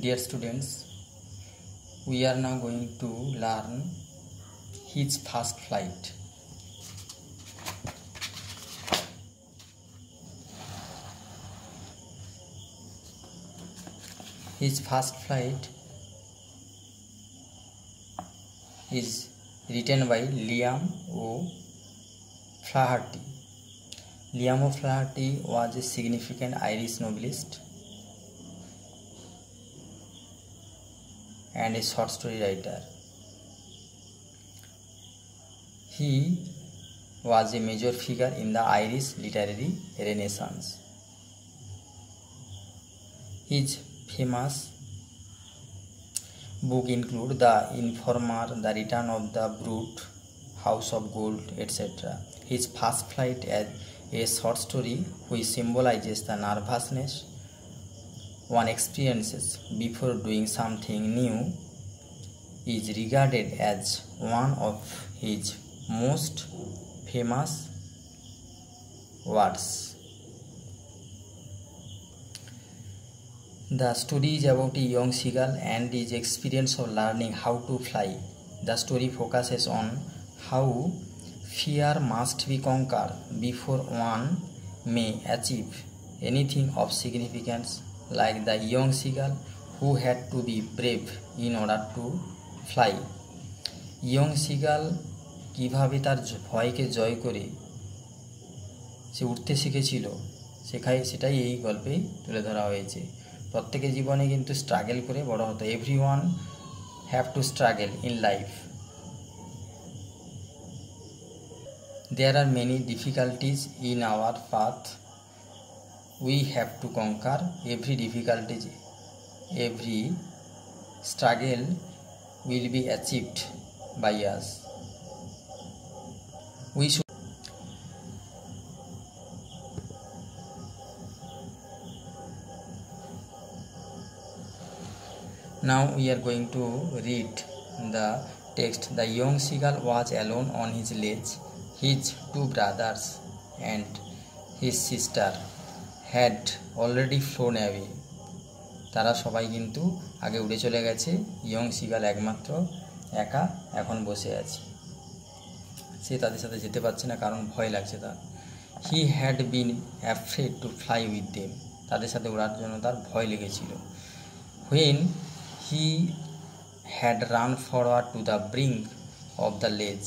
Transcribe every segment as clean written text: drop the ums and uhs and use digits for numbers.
Dear students, we are now going to learn his first flight. His first flight is written by Liam O'Flaherty. Liam O'Flaherty was a significant Irish novelist and a short story writer. He was a major figure in the Irish literary Renaissance. His famous books include The Informer, The Return of the Brute, House of Gold, etc. His first flight as a short story which symbolizes the nervousness one experiences before doing something new is regarded as one of his most famous works. The story is about a young seagull and his experience of learning how to fly. The story focuses on how fear must be conquered before one may achieve anything of significance, like the young seagull who had to be brave in order to fly. Young seagull কীভাবে তার ভয়কে জয় করে সে উঠতে শিখেছিল সেটাই এই গল্পে তুলে ধরা হয়েছে। প্রত্যেকের জীবনে কিন্তু স্ট্রাগল করে বড় হতে, everyone have to struggle in life. There are many difficulties in our path. We have to conquer every difficulty. Every struggle will be achieved by us. We should now we are going to read the text. The young seagull was alone on his ledge. His two brothers and his sister had already flown away. তারা সবাই কিন্তু আগে উড়ে চলে গেছে, young seagull একমাত্র একা এখন বসে আছে। সে তাদের সাথে যেতে পারছে না কারণ ভয় লাগছে তার। He had been afraid to fly with them, তাদের সাথে ওড়ার জন্য তার ভয় লেগেছিল। When he had run forward to the brink of the ledge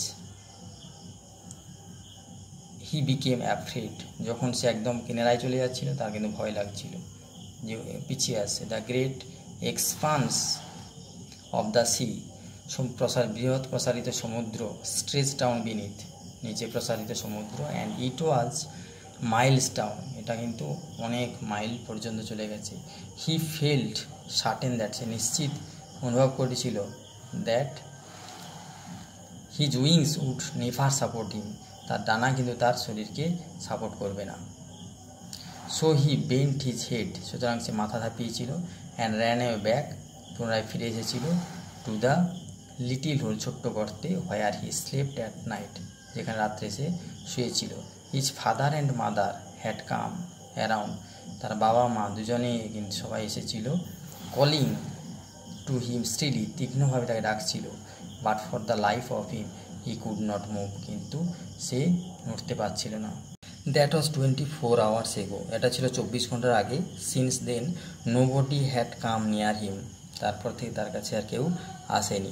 he became afraid, যখন সে একদম কিনারায় চলে যাচ্ছিল তার কিন্তু ভয় লাগছিল যে পিছিয়ে আসছে। The great expanse of the sea, বৃহৎ প্রসারিত সমুদ্র, স্ট্রেচ ডাউন বিনিথ, নিচে প্রসারিত সমুদ্র, and it was miles down, এটা কিন্তু অনেক মাইল পর্যন্ত চলে গেছে। হি ফেল্ট সার্টেন দ্যাট, সে নিশ্চিত অনুভব করেছিল that his wings would never support him, তার ডানা কিন্তু তার শরীরকে সাপোর্ট করবে না। So he bent his head, সুতরাং সে মাথা ধাপিয়েছিল। অ্যান্ড র্যান এ ব্যাক, পুনরায় ফিরে এসেছিল। টু দ্য লিটিল হোল, ছোট্ট গর্তে, where he slept at night, যেখানে রাত্রে সে শুয়েছিল। His father and mother had come around, তার বাবা মা দুজনেই কিন্তু সবাই এসেছিল। কলিং টু হিম স্টিলি, তীক্ষ্ণভাবে তাকে ডাকছিল। But for the life of him he could not move, কিন্তু সে নড়তে পারছিল না। দ্যাট ওয়াজ 24 hours এগো, এটা ছিল 24 ঘন্টার আগে। Since then nobody had come near him, তারপর থেকে তার কাছে আর কেউ আসেনি।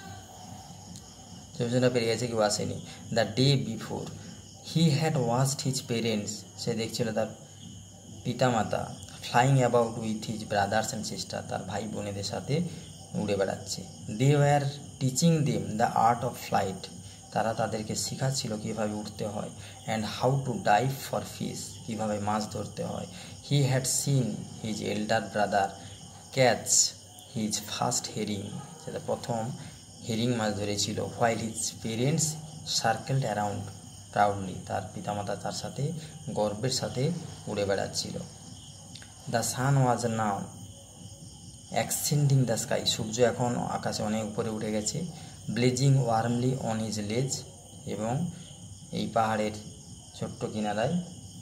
24 ঘন্টা পেরিয়ে গেছে, কেউ আসেনি। The day before he had watched his parents, সে দেখছিল তার পিতামাতা। Flying about with his brothers and sister, তার ভাই বোনেদের সাথে উড়ে বেড়াচ্ছে। They were teaching them the art of flight, তারা তাদেরকে শেখাচ্ছিল কীভাবে উঠতে হয়। And how to dive for fish, কীভাবে মাছ ধরতে হয়। He had seen his elder brother catch his first herring, সেটা প্রথম হেরিং মাছ ধরেছিল। While his parents circled around proudly, তার পিতামাতা তার সাথে গর্বের সাথে উড়ে বেড়াচ্ছিল। The sun was now ascending the sky, সূর্য এখন আকাশে অনেক উপরে উঠে গেছে। ব্লেজিং ওয়ার্মলি অন হিজ লেজ, এবং এই পাহাড়ের ছোট্ট কিনারায়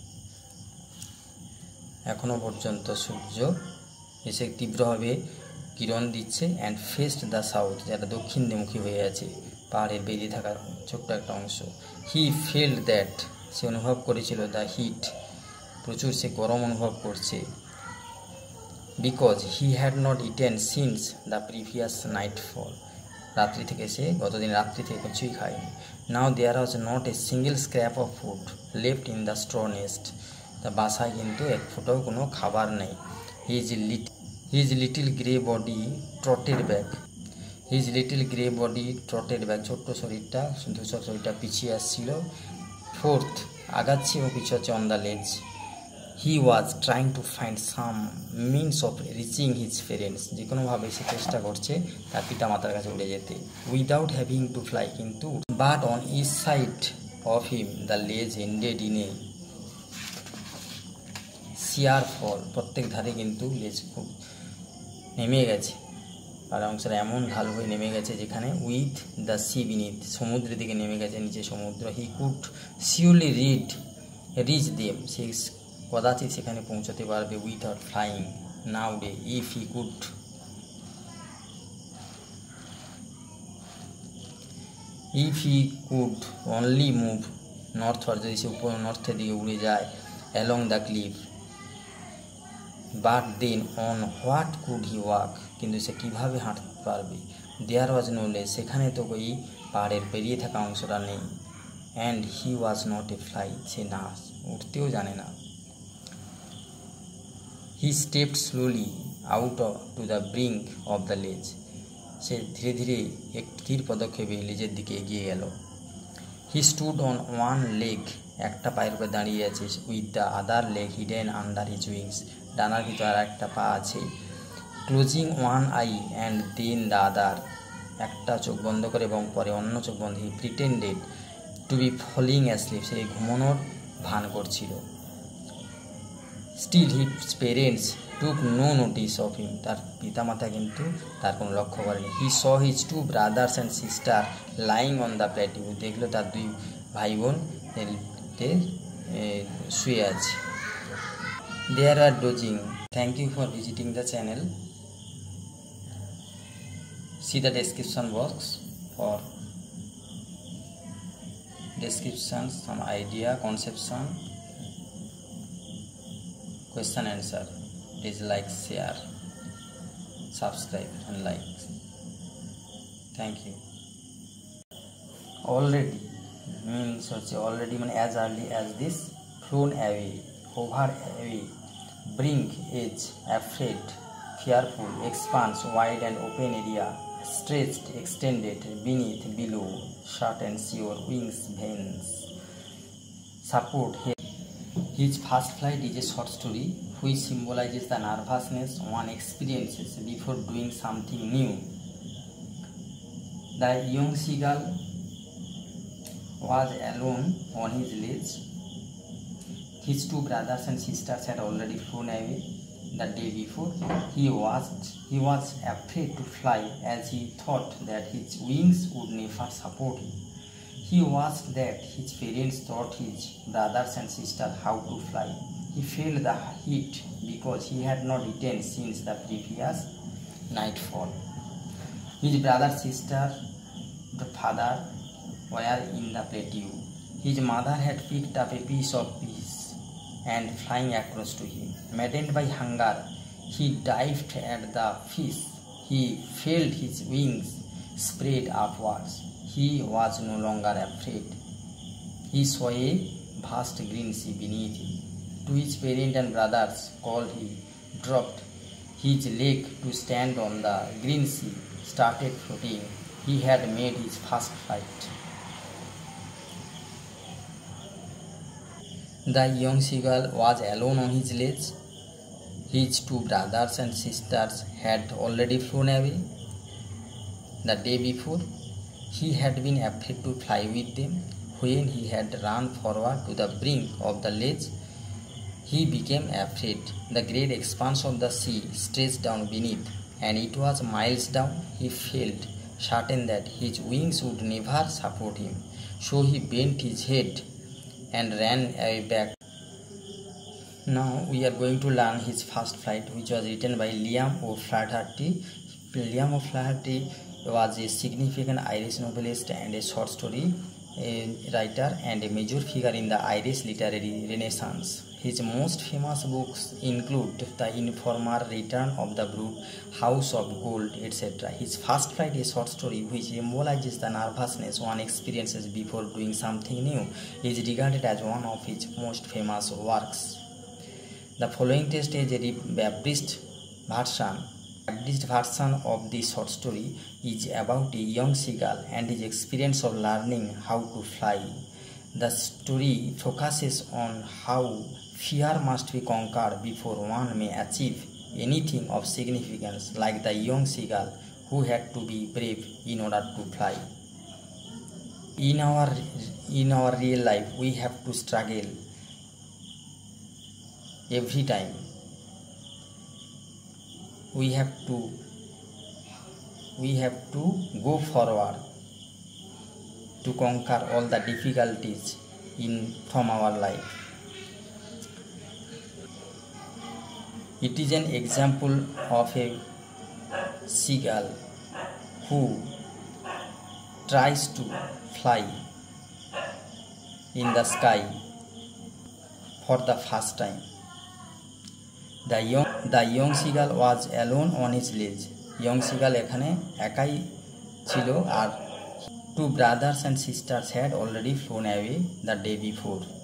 এখনও পর্যন্ত সূর্য এসে তীব্রভাবে কিরণ দিচ্ছে অ্যান্ড ফেসড দ্য সাউথ, যেটা দক্ষিণমুখী হয়ে আছে, পাহাড়ের বেরিয়ে থাকা ছোট্ট একটা অংশ। হি ফিল্ড দ্যাট, সে অনুভব করেছিল দ্য হিট, প্রচুর সে গরম অনুভব করছে। Because he had not eaten since the previous nightfall, রাত্রি থেকে সে গতদিন রাত্রি থেকে কিছুই খায়নি। Now there was not a single scrap of food left in the straw nest, তা বাসায় কিন্তু এক ফোঁটাও কোনো খাবার নেই। His little grey body trotted back, his little grey body trotted back, ছোট্ট শরীরটা ধূসর শরীরটা পিছিয়ে আসছিল। ফোর্থ, আগাচ্ছে এবং পিছিয়ে হচ্ছে on the ledge. He was trying to find some means of reaching his parents, যে কোনোভাবে সে চেষ্টা করছে তার পিতা মাতার কাছে উড়ে যেতে, উইদাউট হ্যাভিং টু ফ্লাই, কিন্তু but on each side of him the ledge ended in a sheer fall, প্রত্যেক ধারে কিন্তু লেজ খুব নেমে গেছে, আর অংশটা এমন ঢাল হয়ে নেমে গেছে যেখানে উইথ দ্য সি বিনিথ, সমুদ্রের দিকে নেমে গেছে, নিচে সমুদ্র। He could surely reach them, সে কদাচিৎ সেখানে পৌঁছতে পারবে উইথাউট ফ্লাইং, না উড়ে। If he could only move northward, যদি সে উপর নর্থের দিকে উড়ে যায়, along the cliff, but then on what could he walk, কিন্তু সে কীভাবে হাঁটতে পারবে। দেয়ার ওয়াজ নো লেজ, সেখানে তো ওই পাহাড়ের পেরিয়ে থাকা অংশটা নেই। And he was not a fly, সে না উঠতেও জানে না। He stepped slowly out to the brink of the ledge, সে ধীরে ধীরে এক ধীর পদক্ষেপে লেজের দিকে এগিয়ে গেল। He stood on one leg, একটা পায়ের উপরে দাঁড়িয়ে আছে, with the other leg hidden under his wings, ডানার ভিতরে আর একটা পা আছে। Closing one eye and then the other, একটা চোখ বন্ধ করে এবং পরে অন্য চোখ বন্ধ। He pretended to be falling asleep, সে ঘুমানোর ভান করছিল। Still his parents took no notice of him, তার পিতামাতা কিন্তু তার কোনো লক্ষ্য করেনি। হি স his two brothers and sister lying on the plateau, দেখলো তার দুই ভাই বোন শুয়ে আছে। There are dozing. Thank you for visiting the channel. See the description box for description, some idea, conception, question answer. Please like, share, subscribe and like. Thank you. Already means already mean as early as this, flown away, over away, brink, edge, afraid, fearful, expanse, wide and open area, stretched, extended, beneath, below, short and sure, wings, veins, support. His first flight is a short story which symbolizes the nervousness one experiences before doing something new. The young seagull was alone on his ledge. His two brothers and sisters had already flown away the day before. He was afraid to fly as he thought that his wings would never support him. He watched that his parents taught his brothers and sisters how to fly. He felt the heat because he had not eaten since the previous nightfall. His brother, sister, the father were in the plateau. His mother had picked up a piece of fish and flying across to him. Maddened by hunger, he dived at the fish. He felt his wings spread upwards. He was no longer afraid. He saw a vast green sea beneath him. To his parents and brothers called, he dropped his leg to stand on the green sea, started floating. He had made his first flight. The young seagull was alone on his ledge. His two brothers and sisters had already flown away the day before. He had been afraid to fly with them. When he had run forward to the brink of the ledge, he became afraid. The great expanse of the sea stretched down beneath, and it was miles down. He felt certain that his wings would never support him. So he bent his head and ran away back. Now we are going to learn his first flight, which was written by Liam O'Flaherty. William O'Flaherty was a significant Irish novelist and a short story writer and a major figure in the Irish literary renaissance. His most famous books include The Informer, Return of the Brute, House of Gold, etc. His First Flight, a short story which symbolizes the nervousness one experiences before doing something new, is regarded as one of his most famous works. The following text is a Baptist version of the short story is about a young seagull and his experience of learning how to fly. The story focuses on how fear must be conquered before one may achieve anything of significance, like the young seagull who had to be brave in order to fly. In our real life, we have to struggle every time. We have to go forward to conquer all the difficulties from our life. It is an example of a seagull who tries to fly in the sky for the first time. The young seagull was alone on his ledge. Young seagull এখানে একাই ছিল আর two brothers and sisters had already flown away the day before.